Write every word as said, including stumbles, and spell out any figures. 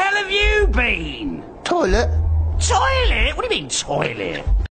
hell have you been? Toilet? Toilet? What do you mean, toilet?